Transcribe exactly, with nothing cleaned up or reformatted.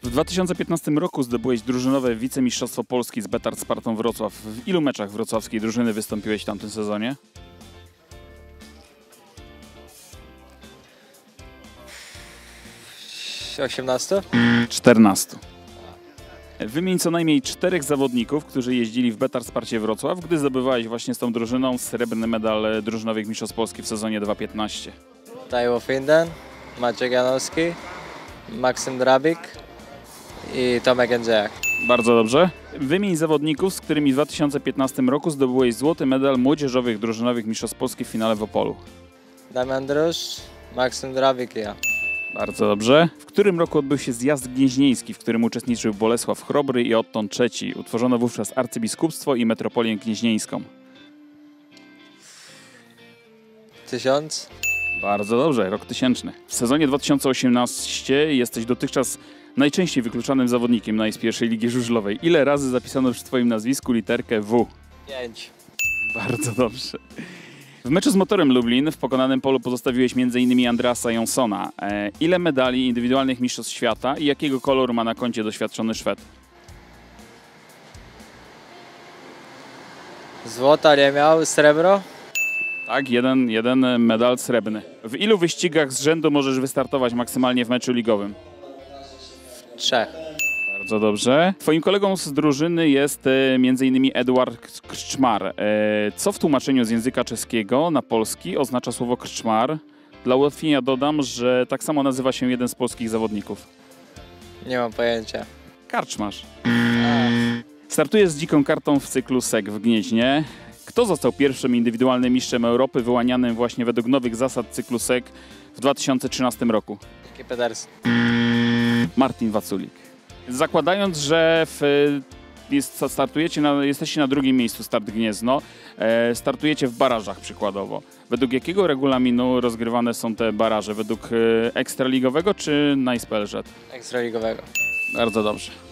W dwa tysiące piętnastym roku zdobyłeś drużynowe wicemistrzostwo Polski z Betar Spartą Wrocław. W ilu meczach wrocławskiej drużyny wystąpiłeś w tamtym sezonie? osiemnaście? czternaście. Wymień co najmniej czterech zawodników, którzy jeździli w Betar Sparcie Wrocław, gdy zdobywałeś właśnie z tą drużyną srebrny medal drużynowych mistrzostw Polski w sezonie dwa tysiące piętnastym. Taiwo Finden, Maciek Janowski, Maksym Drabik i Tomek Jędrzejak. Bardzo dobrze. Wymień zawodników, z którymi w dwa tysiące piętnastym roku zdobyłeś złoty medal młodzieżowych drużynowych mistrzostw Polski w finale w Opolu. Damian Drusz, Maksym Drabik i ja. Bardzo dobrze. W którym roku odbył się zjazd gnieźnieński, w którym uczestniczył Bolesław Chrobry i Otton trzeci? Utworzono wówczas arcybiskupstwo i metropolię gnieźnieńską. Tysiąc? Bardzo dobrze, rok tysięczny. W sezonie dwa tysiące osiemnastym jesteś dotychczas najczęściej wykluczanym zawodnikiem na pierwszej ligi żużlowej. Ile razy zapisano przy twoim nazwisku literkę W? Pięć. Bardzo dobrze. W meczu z Motorem Lublin w pokonanym polu pozostawiłeś m in Andreasa Jonsona. E, ile medali indywidualnych mistrzostw świata i jakiego koloru ma na koncie doświadczony Szwed? Złota nie miał, srebro? Tak, jeden, jeden medal srebrny. W ilu wyścigach z rzędu możesz wystartować maksymalnie w meczu ligowym? Trzech. Bardzo dobrze. Twoim kolegą z drużyny jest e, m in Eduard Krczmar. E, co w tłumaczeniu z języka czeskiego na polski oznacza słowo krczmar? Dla ułatwienia dodam, że tak samo nazywa się jeden z polskich zawodników. Nie mam pojęcia. Karczmarz. Startujesz z dziką kartą w cyklu S E G w Gnieźnie. Kto został pierwszym indywidualnym mistrzem Europy wyłanianym właśnie według nowych zasad cyklu S E G w dwa tysiące trzynastym roku? Jaki Pedersen? Martin Waculik. Zakładając, że w, jest, startujecie na, jesteście na drugim miejscu Start Gniezno, e, startujecie w barażach przykładowo. Według jakiego regulaminu rozgrywane są te baraże? Według e, ekstraligowego czy Nice P L Z? Ekstraligowego. Bardzo dobrze.